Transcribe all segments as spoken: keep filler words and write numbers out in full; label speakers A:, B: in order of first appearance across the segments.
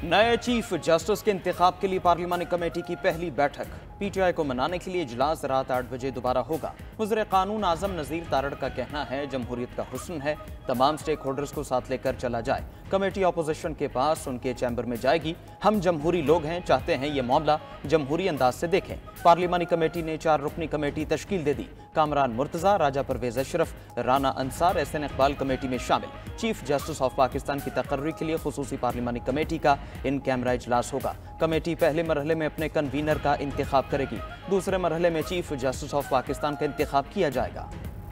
A: नए chief justice के इंतखाब के लिए पार्लिमानी कमेटी की पहली बैठक। पीटीआई को मनाने के लिए इजलास रात आठ बजे दोबारा होगा। वज़ीर कानून आजम नज़ीर तारड़ का कहना है जमहूरियत का हुस्न है, तमाम स्टेक होल्डर्स को साथ लेकर चला जाए। कमेटी अपोजिशन के पास उनके चैम्बर में जाएगी। हम जमहूरी लोग हैं, चाहते हैं ये मामला जमहूरी अंदाज से देखें। पार्लिमानी कमेटी ने चार रुकनी कमेटी तश्कील दे दी। कामरान मुर्तज़ा, राजा परवेज अशरफ, राना अंसार, एहसन इकबाल कमेटी में शामिल। चीफ जस्टिस ऑफ पाकिस्तान की तकर्री के लिए खुसूसी पार्लिमानी कमेटी का इन कैमरा इजलास होगा। कमेटी पहले मरहले में अपने कन्वीनर का इंतखाब करेगी। दूसरे मरहले में चीफ जस्टिस ऑफ पाकिस्तान का इंतखाब किया जाएगा।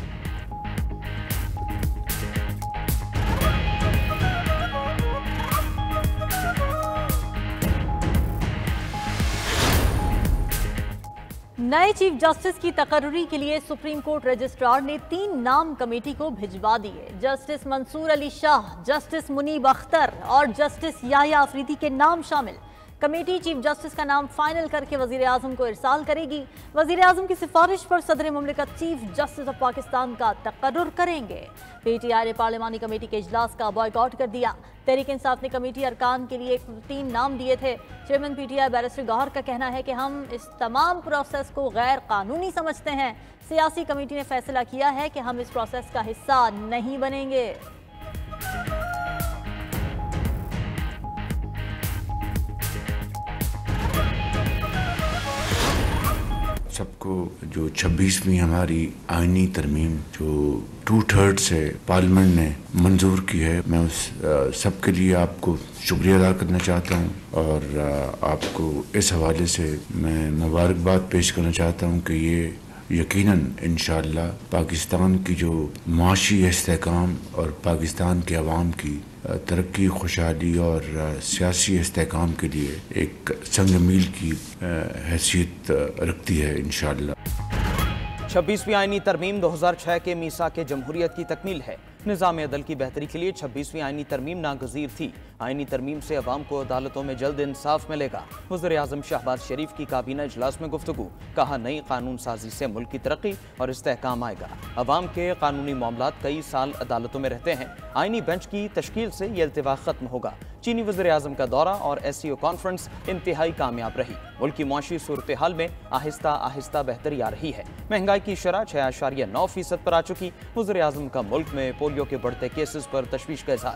B: नए चीफ जस्टिस की तकर्री के लिए सुप्रीम कोर्ट रजिस्ट्रार ने तीन नाम कमेटी को भिजवा दिए। जस्टिस मंसूर अली शाह, जस्टिस मुनीब अख्तर और जस्टिस याह्या अफरीदी के नाम शामिल। कमेटी चीफ जस्टिस का नाम फाइनल करके वजीर आजम को इरसाल करेगी। वजीर आजम की सिफारिश पर सदर मुमलिकत चीफ जस्टिस ऑफ पाकिस्तान का तकर्रुर करेंगे। पीटीआई ने पार्लिमानी कमेटी के इजलास का बॉयकॉट कर दिया। तहरीक इंसाफ ने कमेटी अरकान के लिए तीन नाम दिए थे। चेयरमैन पीटीआई बैरिस्टर गौहर का कहना है कि हम इस तमाम प्रोसेस को गैर कानूनी समझते हैं। सियासी कमेटी ने फैसला किया है कि हम इस प्रोसेस का हिस्सा नहीं बनेंगे।
C: सबको जो छब्बीसवीं हमारी आईनी तरमीम जो टू थर्ड से पार्लियामेंट ने मंजूर की है, मैं उस सबके लिए आपको शुक्रिया अदा करना चाहता हूं और आपको इस हवाले से मैं मुबारकबाद पेश करना चाहता हूं कि ये यकीनन इंशाअल्लाह पाकिस्तान की जो माशी इस्तेहकाम और पाकिस्तान के अवाम की तरक्की, खुशहाली और सियासी इस्तेहकाम के लिए एक संग मील की हैसियत रखती है इंशाअल्लाह।
A: छब्बीसवीं आईनी तरमीम दो हज़ार छह के मीसा के जमहूरियत की तकमील है। निज़ाम अदल की बेहतरी के लिए छब्बीसवीं आईनी तरमीम नागज़ीर थी। आईनी तरमीम से अवाम को अदालतों में जल्द इंसाफ मिलेगा। वज़ीर आज़म शहबाज शरीफ की काबीना इजलास में गुफ्तगू, कहा नई कानून साजी से मुल्क की तरक्की और इस्तेहकाम आएगा। अवाम के कानूनी मामलात कई साल अदालतों में रहते हैं। आईनी बेंच की तश्कील से ये इल्तिवा खत्म होगा। चीनी वज़ीर आज़म का दौरा और एस सी ओ कॉन्फ्रेंस इंतहाई कामयाब रही। मुल्क की मुआशी सूरत हाल में आहिस्ता आहिस्ता बेहतरी आ रही है। महंगाई की शरह छह आशारिया नौ फीसद पर आ चुकी। वज़ीर आज़म का मुल्क में पोलियो के बढ़ते केसेस पर तशवीश का इज़हार।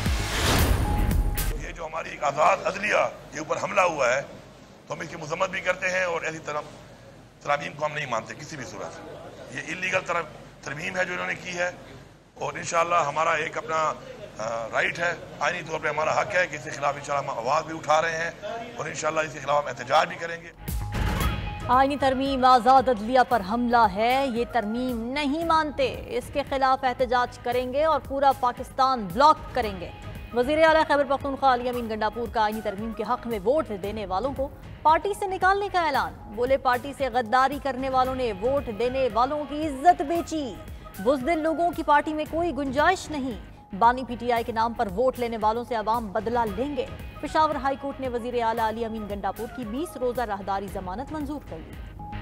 D: ये जो हमारी एक आज़ाद अदलिया के ऊपर हमला हुआ है तो हम इसकी मजम्मत भी करते हैं और ऐसी तरह तरमीम को हम नहीं मानते किसी भी सूरत। ये इलीगल तरमीम है जो इन्होंने की है और इंशाअल्लाह हमारा एक अपना राइट है, आईनी तौर पे हमारा हक है कि इसके खिलाफ इंशाअल्लाह हम आवाज़ भी उठा रहे हैं और इंशाअल्लाह इसके खिलाफ हम एहतजाज भी करेंगे।
B: आईनी तरमीम आज़ाद अदलिया पर हमला है, ये तरमीम नहीं मानते, इसके खिलाफ एहतजाज करेंगे और पूरा पाकिस्तान ब्लॉक करेंगे। वज़ीर आला खैबर पख्तूनख्वा अली अमीन गंडापुर का आईनी तरमीम के हक में वोट देने वालों को पार्टी से निकालने का ऐलान। बोले पार्टी से गद्दारी करने वालों ने वोट देने वालों की इज्जत बेची। बुज़दिल लोगों की पार्टी में कोई गुंजाइश नहीं। बानी पीटीआई के नाम पर वोट लेने वालों से अवाम बदला लेंगे। पेशावर हाई कोर्ट ने वजीर आला अली अमीन गंडापुर की बीस रोजा राहदारी जमानत मंजूर कर ली।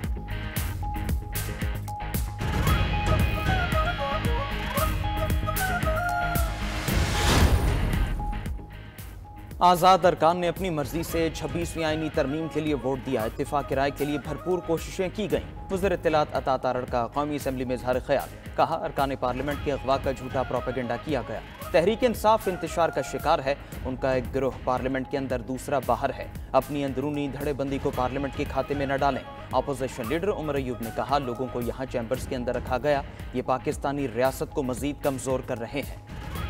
A: आज़ाद अरकान ने अपनी मर्जी से छब्बीसवीं आईनी तरमीम के लिए वोट दिया। इत्तेफाक राय के लिए भरपूर कोशिशें की गईं। वज़ीर इत्तलात अता तारड़ का कौमी असम्बली में इज़हार ख्याल, कहा अरकान पार्लियामेंट के अगवा का झूठा प्रोपेगेंडा किया गया। तहरीक इंसाफ इंतशार का शिकार है। उनका एक गिरोह पार्लियामेंट के अंदर, दूसरा बाहर है। अपनी अंदरूनी धड़ेबंदी को पार्लियामेंट के खाते में न डालें। अपोजिशन लीडर उमर अयूब ने कहा लोगों को यहाँ चैम्बर्स के अंदर रखा गया, ये पाकिस्तानी रियासत को मजीद कमजोर कर रहे हैं।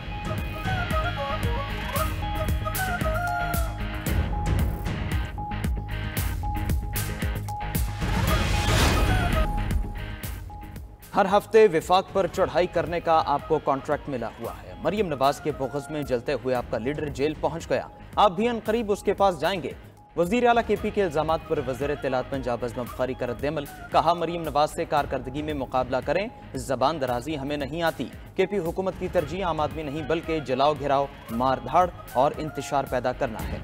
A: हर हफ्ते विफाक पर चढ़ाई करने का आपको कॉन्ट्रैक्ट मिला हुआ है। मरियम नवाज के बुग़्ज़ में जलते हुए आपका लीडर जेल पहुंच गया। आप भी अनकरीब उसके पास जाएंगे। वज़ीर आला के पी के इल्ज़ामात पर वज़ीर इत्तलात पंजाब अज़म बुखारी का रद्द-ए-अमल, कहा मरियम नवाज से कारकर्दगी में मुकाबला करें, ज़बान दराजी हमें नहीं आती। के पी हुकूमत की तरजीह आम आदमी नहीं बल्कि जलाओ घिराओ, मार धाड़ और इंतशार पैदा करना है।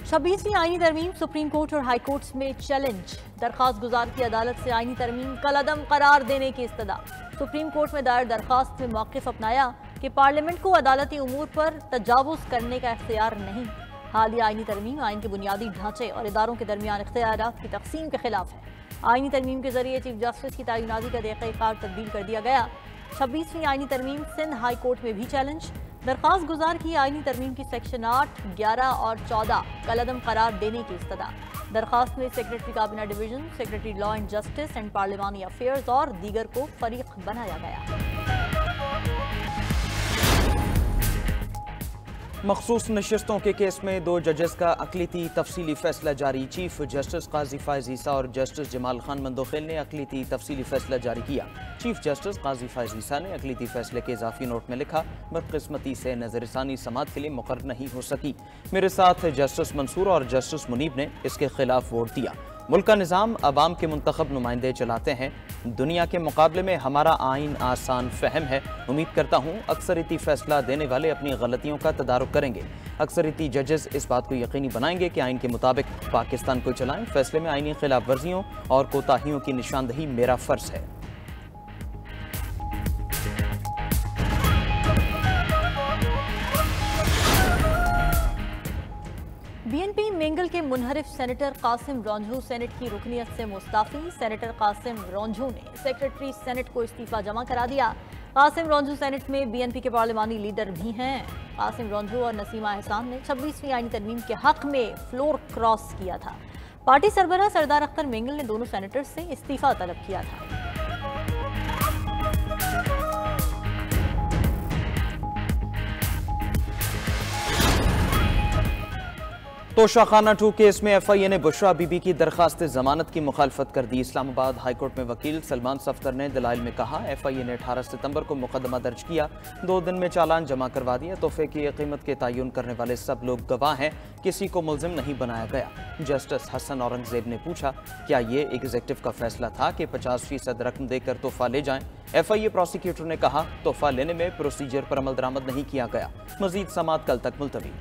B: छब्बीसवीं आईनी तरमीम सुप्रीम कोर्ट और हाई कोर्ट्स में चैलेंज। दरखास्त गुजार की अदालत से आईनी तरमीम कलअदम करार देने की इस्तदा। सुप्रीम कोर्ट में दायर दरखास्त में मौक़िफ़ अपनाया कि पार्लियामेंट को अदालती उमूर पर तजावुज़ करने का इख्तियार नहीं। हालिया आईनी तरमीम आइन के बुनियादी ढांचे और इदारों के दरमियान इख्तियारात की तकसीम के खिलाफ है। आईनी तरमीम के जरिए चीफ जस्टिस की तैनाती का तरीक़ाकार तब्दील कर दिया गया। छब्बीसवीं आईनी तरमीम सिंध हाई कोर्ट में भी चैलेंज। दरखास्त गुजार की आईनी तरमीम की सेक्शन आठ, ग्यारह और चौदह कलअदम करार देने की इस्तदा। दरखास्त में सेक्रेटरी काबीना division, secretary law and justice and पार्लिमानी अफेयर्स और दीगर को फरीक बनाया गया।
A: मखसूस नशस्तों के केस में दो जजेस का अक़लीती तफसीली फैसला जारी। चीफ जस्टिस काजी फायज़ ईसा और जस्टिस जमाल खान मंदोखेल ने अक़लीती तफसीली फैसला जारी किया। चीफ जस्टिस काजी फायज़ ईसा ने अक़लीती फैसले के इजाफी नोट में लिखा, बदकिस्मती से नज़रसानी समात के लिए मुकर्रर नहीं हो सकी। मेरे साथ जस्टिस मंसूर और जस्टिस मुनीब ने इसके खिलाफ वोट दिया। मुल्क का निज़ाम अवाम के मुंतखब नुमाइंदे चलाते हैं। दुनिया के मुकाबले में हमारा आइन आसान फहम है। उम्मीद करता हूँ अक्सरियती फैसला देने वाले अपनी गलतियों का तदारुक करेंगे। अक्सरियती जजेस इस बात को यकीनी बनाएंगे कि आइन के मुताबिक पाकिस्तान को चलाएं। फैसले में आइनी खिलाफ वर्जियों और कोताहियों की निशानदही मेरा फ़र्ज है।
B: बीएनपी मेंगल के मुनहरिफ सेनेटर कासिम रौंझू सेनेट की रुकनियत से मुस्ताफ़ी। सेनेटर कासिम रौंझू ने सेक्रेटरी सेनेट को इस्तीफा जमा करा दिया। कासिम रौंझू सेनेट में बीएनपी के पार्लिमानी लीडर भी हैं। कासिम रौंझू और नसीमा एहसान ने छब्बीसवीं आईनी तरमीम के हक में फ्लोर क्रॉस किया था। पार्टी सरबराह सरदार अख्तर मेंगल ने दोनों सेनेटर्स से इस्तीफा तलब किया था।
A: तोशाखाना टू केस में एफ आई ए ने बुशरा बीबी की दरखास्त जमानत की मुखालफत कर दी। इस्लामाबाद हाई कोर्ट में वकील सलमान सफ्तर ने दलाइल में कहा, एफ आई ए ने अठारह सितंबर को मुकदमा दर्ज किया, दो दिन में चालान जमा करवा दिया। तोहफे की कीमत के तयन करने वाले सब लोग गवाह हैं, किसी को मुलजिम नहीं बनाया गया। जस्टिस हसन औरंगजेब ने पूछा, क्या ये एग्जीक्यूटिव का फैसला था कि पचास फीसद रकम देकर तोहफा ले जाएं? एफ आई ए प्रोसिक्यूटर ने कहा, तोहफा लेने में प्रोसीजर पर अमल दरामद नहीं किया गया। मजीद समात कल तक मुलतवी।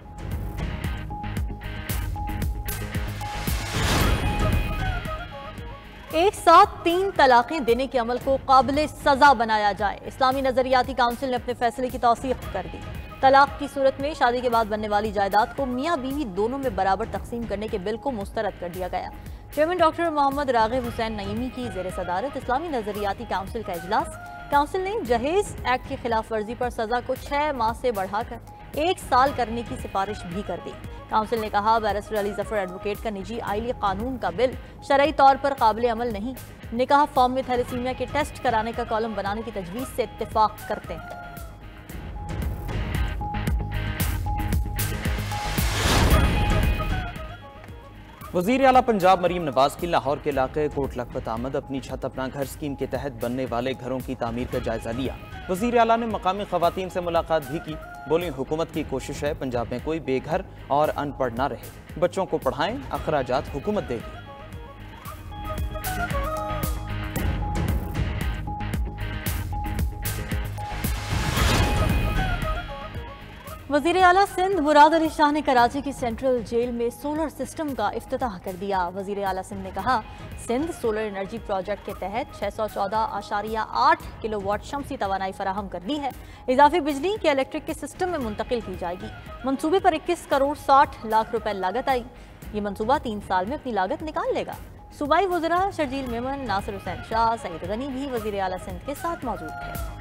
B: एक साथ तीन तलाक़ें देने के अमल को काबिल सजा बनाया जाए। इस्लामी नजरियाती काउंसिल ने अपने फैसले की तौसीक़ कर दी। तलाक की सूरत में शादी के बाद बनने वाली जायदाद को मियाँ बीवी दोनों में बराबर तकसीम करने के बिल को मुस्तरद कर दिया गया। चेयरमैन डॉक्टर मोहम्मद रागिब हुसैन नईमी की ज़ेर सदारत इस्लामी नजरियाती काउंसिल का इजलास। काउंसिल ने जहेज एक्ट की खिलाफ वर्जी पर सजा को छह माह से बढ़ाकर एक साल करने की सिफारिश भी कर दी। काउंसिल ने कहा, बैरिस्टर अली जफर एडवोकेट का निजी आइली कानून का बिल शरई तौर पर काबिल अमल नहीं। निकाह फॉर्म में थैलेसीमिया के टेस्ट कराने का कॉलम बनाने की तजवीज़ से इत्तेफाक करते हैं।
A: वज़ीर आला पंजाब मरीम नवाज की लाहौर के इलाके कोट लखपत आमद अपनी छत अपना घर स्कीम के तहत बनने वाले घरों की तामीर का जायजा लिया। वज़ीर आला ने मकामी खवातीन से मुलाकात भी की। बोली, हुकूमत की कोशिश है पंजाब में कोई बेघर और अनपढ़ ना रहे। बच्चों को पढ़ाएं, अखराजात हुकूमत देगी।
B: वज़ीर आला सिंध मुराद अली शाह ने कराची की सेंट्रल जेल में सोलर सिस्टम का इफ्तिताह कर दिया। वज़ीर आला सिंध ने कहा, सिंध सोलर एनर्जी प्रोजेक्ट के तहत छः सौ चौदह आशारिया आठ किलो वाट शमसी तवानाई फराहम कर दी है। इजाफी बिजली के इलेक्ट्रिक के सिस्टम में मुंतकिल की जाएगी। मनसूबे पर इक्कीस करोड़ साठ लाख रुपए लागत आई। ये मनसूबा तीन साल में अपनी लागत निकाल लेगा। सूबाई वज़रा शर्जील मेमन, नासिर हुसैन शाह, सईद गनी भी वज़ीर आला सिंध के साथ मौजूद थे।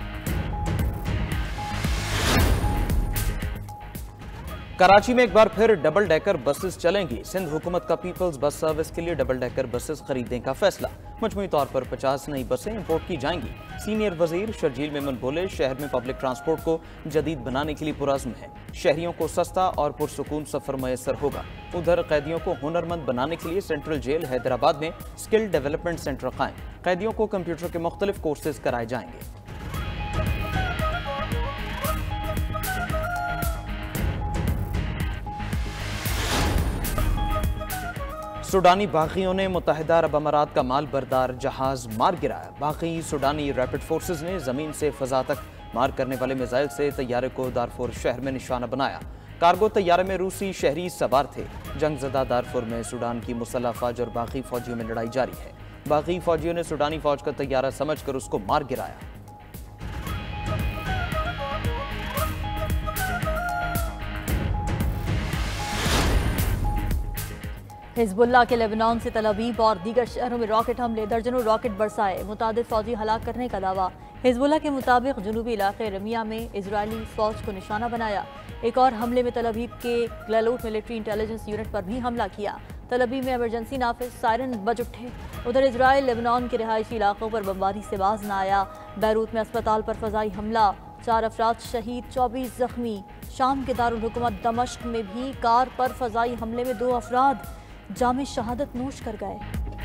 A: कराची में एक बार फिर डबल डेकर बसेस चलेंगी। सिंध हुकूमत का पीपल्स बस सर्विस के लिए डबल डेकर बसेस खरीदने का फैसला। मजमूई तौर पर पचास नई बसें इंपोर्ट की जाएंगी। सीनियर वजीर शर्जील मेमन बोले, शहर में पब्लिक ट्रांसपोर्ट को जदीद बनाने के लिए पुरज़्म है। शहरियों को सस्ता और पुरसुकून सफर मैसर होगा। उधर कैदियों को हुनरमंद बनाने के लिए सेंट्रल जेल हैदराबाद में स्किल डेवलपमेंट सेंटर कायम। कैदियों को कंप्यूटर के मुख्तलिफ कोर्सेज कराए जाएंगे। सूडानी बागियों ने मुत्तहिदा अरब अमारात का माल बरदार जहाज मार गिराया। बाकी सूडानी रैपिड फोर्सेज ने जमीन से फजा तक मार करने वाले मिसाइल से तैयारे को दारफोर शहर में निशाना बनाया। कार्गो तैयारे में रूसी शहरी सवार थे। जंगजदा दारफुर में सूडान की मुसल्लह फौज और बागी फौजियों में लड़ाई जारी है। बागी फौजियों ने सूडानी फौज का तैयारा समझकर उसको मार गिराया।
B: हिजबुल्लाह के लेबनान से तल अवीव और दीगर शहरों में रॉकेट हमले, दर्जनों रॉकेट बरसाए, मुतादिद फौजी हलाक करने का दावा। हिजबुल्लाह के मुताबिक जनूबी इलाके रमिया में इजरायली फौज को निशाना बनाया। एक और हमले में तल अवीव के ग्लेलोट मिलिट्री इंटेलिजेंस यूनिट पर भी हमला किया। तल अवीव में इमरजेंसी नाफिज सायरन बज उठे। उधर इजरायल लेबनान के रिहायशी इलाकों पर बमबारी से बाज न आया। बैरूत में अस्पताल पर फजाई हमला, चार अफराद शहीद, चौबीस जख्मी। शाम के दारुल हुकूमत दमश्क में भी कार पर फजाई हमले में दो अफराद जामे शहादत नोश कर गए।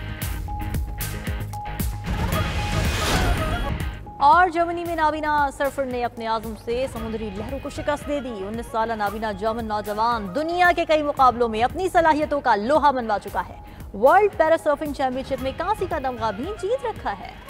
B: और जर्मनी में नाबीना सर्फर ने अपने आज़म से समुद्री लहरों को शिकस्त दे दी। उन्नीस साल नाबीना जर्मन नौजवान दुनिया के कई मुकाबलों में अपनी सलाहियतों का लोहा मनवा चुका है। वर्ल्ड पैरा सर्फिंग चैंपियनशिप में कांसी का तमगा भी जीत रखा है।